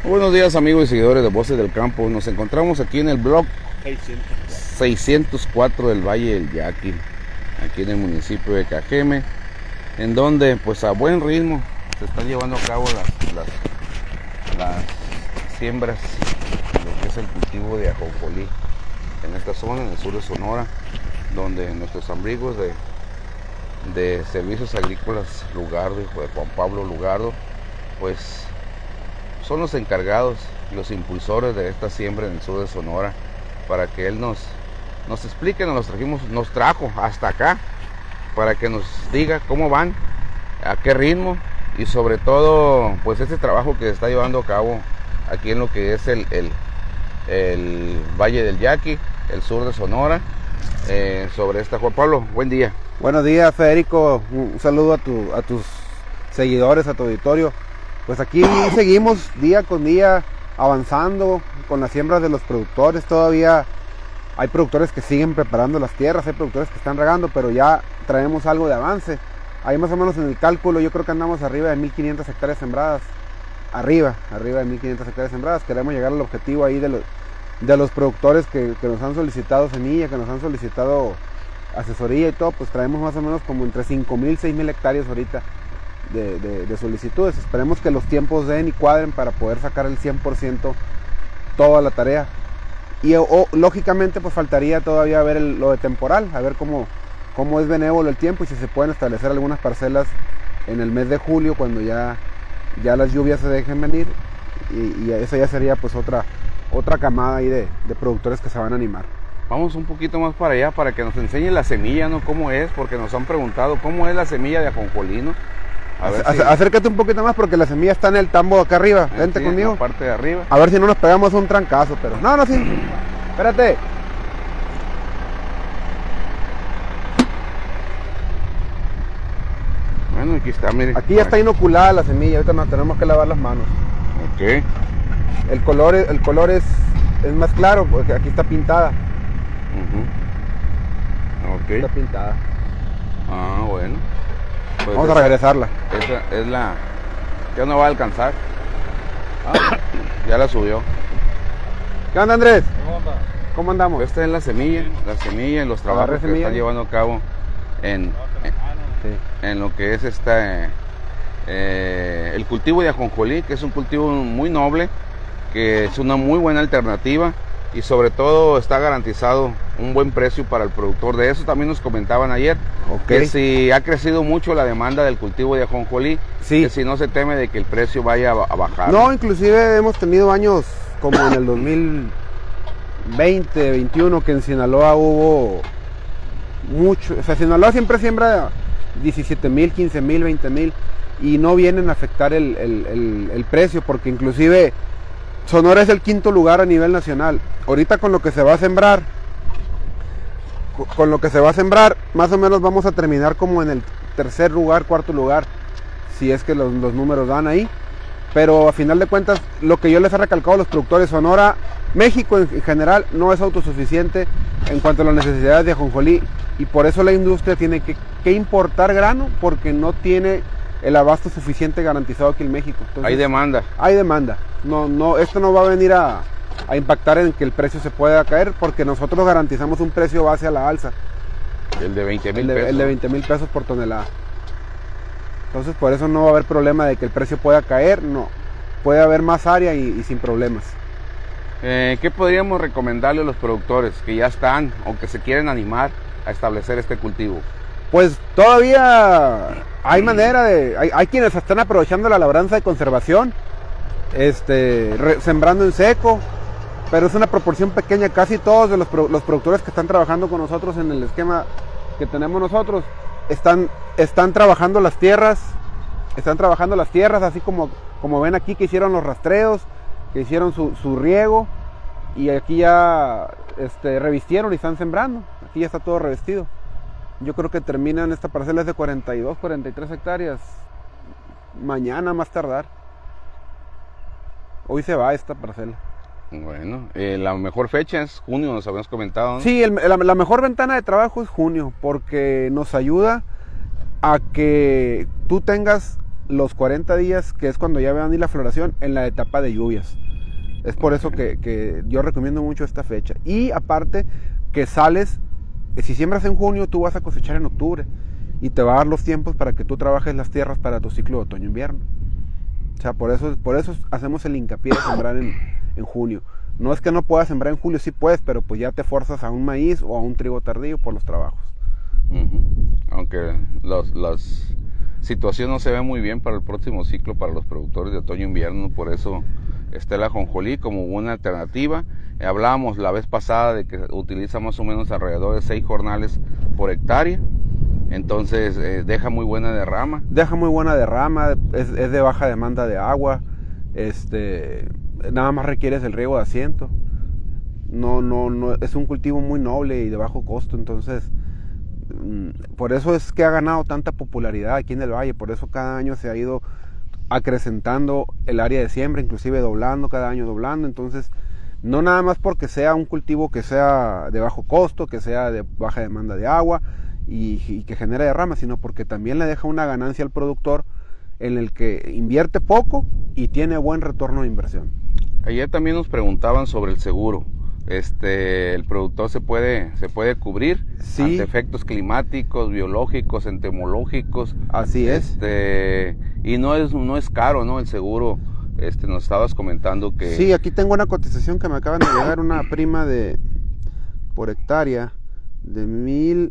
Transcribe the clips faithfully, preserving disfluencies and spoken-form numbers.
Buenos días, amigos y seguidores de Voces del Campo. Nos encontramos aquí en el blog seiscientos cuatro del Valle del Yaqui, aquí en el municipio de Cajeme, en donde pues a buen ritmo se están llevando a cabo las, las, las siembras de lo que es el cultivo de ajonjolí en esta zona, en el sur de Sonora, donde nuestros amigos de, de Servicios Agrícolas Lugardo, hijo de Juan Pablo Lugardo, pues son los encargados y los impulsores de esta siembra en el sur de Sonora, para que él nos, nos explique, nos, trajimos, nos trajo hasta acá, para que nos diga cómo van, a qué ritmo, y sobre todo, pues este trabajo que se está llevando a cabo aquí en lo que es el, el, el Valle del Yaqui, el sur de Sonora, eh, sobre esta. Juan Pablo, buen día. Buenos días, Federico, un saludo a, tu, a tus seguidores, a tu auditorio. Pues aquí seguimos día con día avanzando con las siembras de los productores. Todavía hay productores que siguen preparando las tierras, hay productores que están regando, pero ya traemos algo de avance. Ahí más o menos en el cálculo yo creo que andamos arriba de mil quinientas hectáreas sembradas. Arriba, arriba de mil quinientas hectáreas sembradas. Queremos llegar al objetivo ahí de los, de los productores que, que nos han solicitado semilla, que nos han solicitado asesoría y todo. Pues traemos más o menos como entre cinco mil, seis mil hectáreas ahorita De, de, de solicitudes. Esperemos que los tiempos den y cuadren para poder sacar el cien por ciento toda la tarea. Y o, lógicamente pues faltaría todavía ver el, lo de temporal, a ver cómo, cómo es benévolo el tiempo y si se pueden establecer algunas parcelas en el mes de julio, cuando ya, ya las lluvias se dejen venir, y, y esa ya sería pues otra, otra camada ahí de, de productores que se van a animar. Vamos un poquito más para allá para que nos enseñe la semilla, ¿no? ¿Cómo es? Porque nos han preguntado cómo es la semilla de ajonjolí, ¿no? A ver si... Acércate un poquito más porque la semilla está en el tambo acá arriba. Sí, vente sí, conmigo. En la parte de arriba. A ver si no nos pegamos un trancazo, pero... No, no, sí. Espérate. Bueno, aquí está, mire. Aquí ya está inoculada la semilla, ahorita nos tenemos que lavar las manos. Ok. El color, el color es, es más claro porque aquí está pintada. Uh-huh. Ok. Está pintada. Ah, bueno. Pues vamos esa, a regresarla. Esa es la... Ya no va a alcanzar. Ah, ya la subió. ¿Qué onda, Andrés? ¿Cómo anda? ¿Cómo andamos? Esta es la semilla, la semilla y los trabajos que están llevando a cabo en, en, sí. en lo que es esta, eh, el cultivo de ajonjolí, que es un cultivo muy noble, que es una muy buena alternativa y sobre todo está garantizado un buen precio para el productor. De eso también nos comentaban ayer, okay, que si ha crecido mucho la demanda del cultivo de ajonjolí, sí, que si no se teme de que el precio vaya a bajar. No, inclusive hemos tenido años como en el dos mil veinte, veintiuno, que en Sinaloa hubo mucho, o sea, Sinaloa siempre siembra diecisiete mil, quince mil, veinte mil y no vienen a afectar el, el, el, el precio, porque inclusive Sonora es el quinto lugar a nivel nacional. Ahorita con lo que se va a sembrar, con lo que se va a sembrar, más o menos vamos a terminar como en el tercer lugar, cuarto lugar, si es que los, los números dan ahí. Pero a final de cuentas, lo que yo les he recalcado a los productores, Sonora, México en general, no es autosuficiente en cuanto a las necesidades de ajonjolí, y por eso la industria tiene que, que importar grano, porque no tiene el abasto suficiente garantizado aquí en México. Entonces, hay demanda. Hay demanda. No, no, esto no va a venir a, a impactar en que el precio se pueda caer, porque nosotros garantizamos un precio base a la alza. El de veinte mil el de, pesos. El de veinte mil pesos por tonelada. Entonces por eso no va a haber problema de que el precio pueda caer, no. Puede haber más área y, y sin problemas. Eh, ¿Qué podríamos recomendarle a los productores que ya están o que se quieren animar a establecer este cultivo? Pues todavía hay manera de... Hay, hay quienes están aprovechando la labranza de conservación, este, re, sembrando en seco, pero es una proporción pequeña. Casi todos de los, los productores que están trabajando con nosotros en el esquema que tenemos nosotros, están, están trabajando las tierras, están trabajando las tierras, así como, como ven aquí, que hicieron los rastreos, que hicieron su, su riego, y aquí ya este, revistieron y están sembrando. Aquí ya está todo revestido. Yo creo que terminan esta parcela es de cuarenta y dos, cuarenta y tres hectáreas mañana más tardar. Hoy se va esta parcela. Bueno, eh, la mejor fecha es junio, nos habíamos comentado, ¿no? Sí, el, la, la mejor ventana de trabajo es junio, porque nos ayuda a que tú tengas los cuarenta días, que es cuando ya va a venir la floración, en la etapa de lluvias. Es por eso que, que yo recomiendo mucho esta fecha. Y aparte que sales, si siembras en junio, tú vas a cosechar en octubre. Y te va a dar los tiempos para que tú trabajes las tierras para tu ciclo de otoño-invierno. O sea, por eso, por eso hacemos el hincapié de sembrar en, en junio. No es que no puedas sembrar en julio, sí puedes, pero pues ya te forzas a un maíz o a un trigo tardío por los trabajos. Uh-huh. Aunque los, las situación no se ve muy bien para el próximo ciclo para los productores de otoño-invierno, por eso está el ajonjolí como una alternativa. Eh, hablábamos la vez pasada de que utiliza más o menos alrededor de seis jornales por hectárea. Entonces eh, deja muy buena derrama. Deja muy buena derrama, es, es de baja demanda de agua, este, nada más requieres el riego de asiento. No, no, no, es un cultivo muy noble y de bajo costo, entonces por eso es que ha ganado tanta popularidad aquí en el valle, por eso cada año se ha ido acrecentando el área de siembra, inclusive doblando, cada año doblando. Entonces no nada más porque sea un cultivo que sea de bajo costo, que sea de baja demanda de agua, Y, y que genera derramas, sino porque también le deja una ganancia al productor en el que invierte poco y tiene buen retorno de inversión. Ayer también nos preguntaban sobre el seguro. Este, el productor se puede, se puede cubrir sí. ante efectos climáticos, biológicos, entomológicos. Así es. Este, y no es, no es caro, ¿no? El seguro. Este, nos estabas comentando que... Sí, aquí tengo una cotización que me acaban de llegar, una prima de por hectárea de mil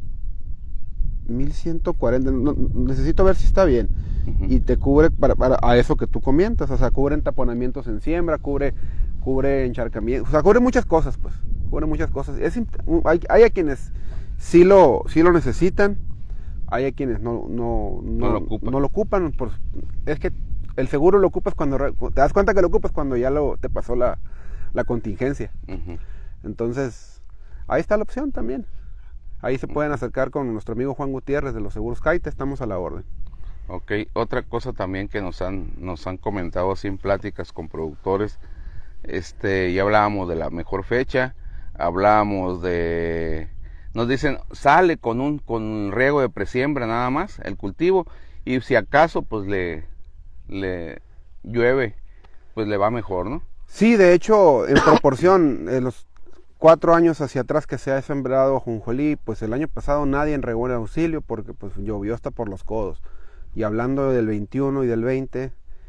mil ciento cuarenta, no, necesito ver si está bien. Uh-huh. Y te cubre para, para a eso que tú comentas, o sea, cubre taponamientos en siembra, cubre cubre encharcamientos, o sea, cubre muchas cosas, pues, cubre muchas cosas. Es, hay, hay a quienes sí lo sí lo necesitan, hay a quienes no no no, no lo ocupan. No lo ocupan por, es que el seguro lo ocupas cuando te das cuenta que lo ocupas cuando ya lo te pasó la, la contingencia. Uh-huh. Entonces, ahí está la opción también. Ahí se pueden acercar con nuestro amigo Juan Gutiérrez de los Seguros Caite, estamos a la orden. Ok, otra cosa también que nos han, nos han comentado así en pláticas con productores, este, ya hablábamos de la mejor fecha, hablábamos de, nos dicen, sale con un, con riego de presiembra nada más, el cultivo, y si acaso pues le, le llueve, pues le va mejor, ¿no? Sí, de hecho, en proporción, eh, los cuatro años hacia atrás que se ha sembrado ajonjolí, pues el año pasado nadie regó el auxilio porque pues llovió hasta por los codos. Y hablando del veintiuno y del veinte,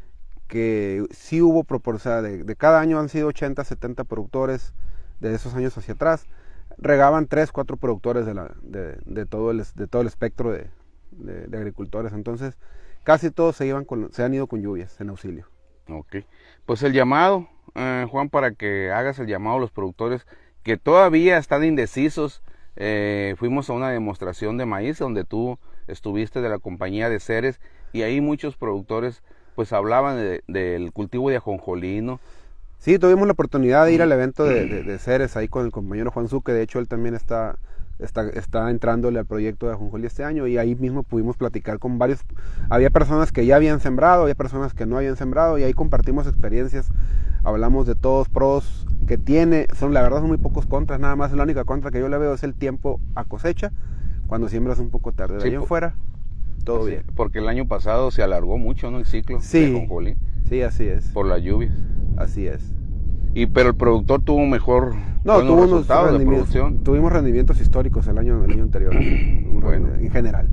que sí hubo proporción, de, de cada año han sido ochenta, setenta productores de esos años hacia atrás, regaban tres, cuatro productores de, la, de, de, todo, el, de todo el espectro de, de, de agricultores. Entonces casi todos se, iban con, se han ido con lluvias en auxilio. Ok, pues el llamado, eh, Juan, para que hagas el llamado a los productores que todavía están indecisos. Eh, fuimos a una demostración de maíz donde tú estuviste de la compañía de Ceres y ahí muchos productores pues hablaban de, del cultivo de ajonjolí, ¿no? Sí, tuvimos la oportunidad de ir al evento de, de, de Ceres ahí con el compañero Juan Zuque. De hecho él también está, está, está entrándole al proyecto de ajonjolí este año y ahí mismo pudimos platicar con varios, había personas que ya habían sembrado, había personas que no habían sembrado y ahí compartimos experiencias. Hablamos de todos pros que tiene, son la verdad son muy pocos contras, nada más la única contra que yo le veo es el tiempo a cosecha, cuando siembras un poco tarde, de sí, ahí en fuera, todo sí, bien. Porque el año pasado se alargó mucho, ¿no? El ciclo sí, de ajonjolí. Sí, así es. Por las lluvias. Así es. Y pero el productor tuvo mejor no, tuvo unos resultados de producción. Tuvimos rendimientos históricos el año, el año anterior, bueno, en general.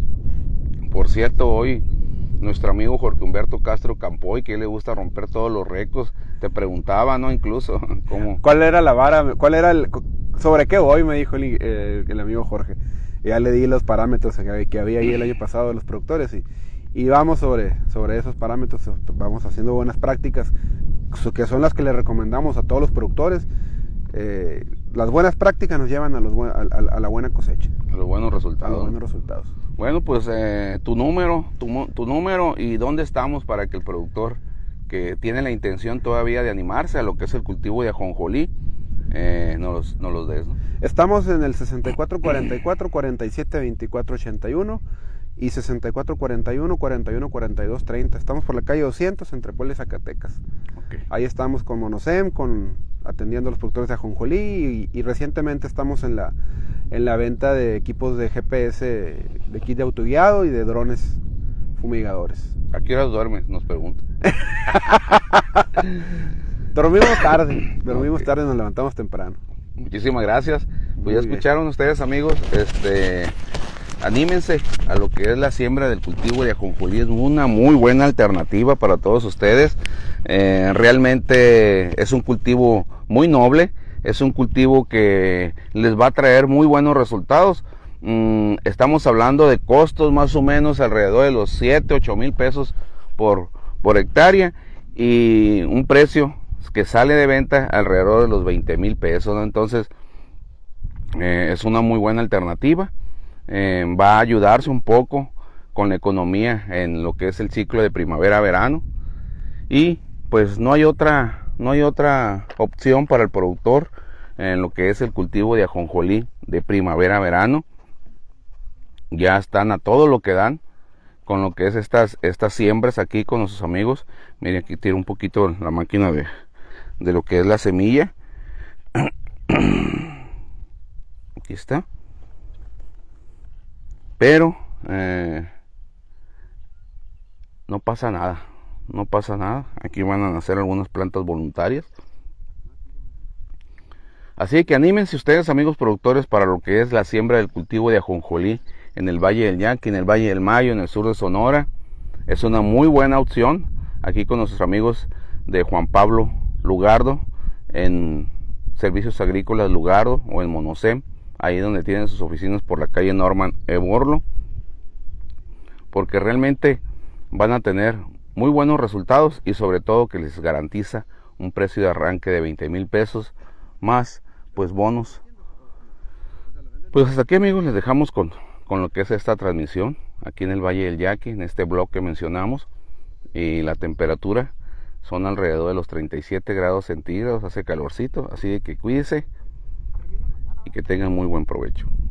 Por cierto, hoy nuestro amigo Jorge Humberto Castro Campoy, que le gusta romper todos los récords, te preguntaba, ¿no? Incluso, ¿cómo? ¿Cuál era la vara? ¿Cuál era el, sobre qué voy? Me dijo el, eh, el amigo Jorge. Y ya le di los parámetros que, que había ahí el año pasado de los productores y, y vamos sobre, sobre esos parámetros, vamos haciendo buenas prácticas, que son las que le recomendamos a todos los productores. Eh, las buenas prácticas nos llevan a, los, a, a, a la buena cosecha. A los buenos resultados. A los buenos resultados. Bueno, pues eh, tu número, tu, tu número y dónde estamos para que el productor que tiene la intención todavía de animarse a lo que es el cultivo de ajonjolí, eh, nos, los, nos los des, ¿no? Estamos en el sesenta y cuatro cuarenta y cuatro, cuarenta y siete veinticuatro ochenta y uno y sesenta y cuatro cuarenta y uno, cuarenta y uno cuarenta y dos treinta. Estamos por la calle doscientos entre Puebla y Zacatecas. Okay. Ahí estamos con Monosem, con atendiendo a los productores de ajonjolí y, y recientemente estamos en la en la venta de equipos de G P S, de kit de autoguiado y de drones fumigadores. ¿A qué horas duermes? Nos pregunta. Dormimos tarde, dormimos Okay. tarde, nos levantamos temprano. Muchísimas gracias. Pues Muy ya bien. escucharon ustedes, amigos. Este, anímense a lo que es la siembra del cultivo de ajonjolí. Es una muy buena alternativa para todos ustedes. Eh, realmente es un cultivo muy noble. Es un cultivo que les va a traer muy buenos resultados. Mm, estamos hablando de costos más o menos alrededor de los siete, ocho mil pesos por, por hectárea, y un precio que sale de venta alrededor de los veinte mil pesos, ¿no? Entonces eh, es una muy buena alternativa. Eh, va a ayudarse un poco con la economía en lo que es el ciclo de primavera-verano, y pues no hay otra no hay otra opción para el productor en lo que es el cultivo de ajonjolí de primavera-verano. Ya están a todo lo que dan con lo que es estas estas siembras aquí con nuestros amigos. Miren, aquí tiro un poquito la máquina de, de lo que es la semilla. Aquí está. Pero eh, no pasa nada, no pasa nada. Aquí van a nacer algunas plantas voluntarias. Así que anímense ustedes, amigos productores, para lo que es la siembra del cultivo de ajonjolí en el Valle del Yaqui, en el Valle del Mayo, en el sur de Sonora. Es una muy buena opción aquí con nuestros amigos de Juan Pablo Lugardo, en Servicios Agrícolas Lugardo, o en Monocem, ahí donde tienen sus oficinas por la calle Norman Eborlo, porque realmente van a tener muy buenos resultados, y sobre todo que les garantiza un precio de arranque de veinte mil pesos más pues bonos. Pues hasta aquí, amigos, les dejamos con, con lo que es esta transmisión aquí en el Valle del Yaqui, en este blog que mencionamos, y la temperatura son alrededor de los treinta y siete grados centígrados, hace calorcito, así que cuídense y que tengan muy buen provecho.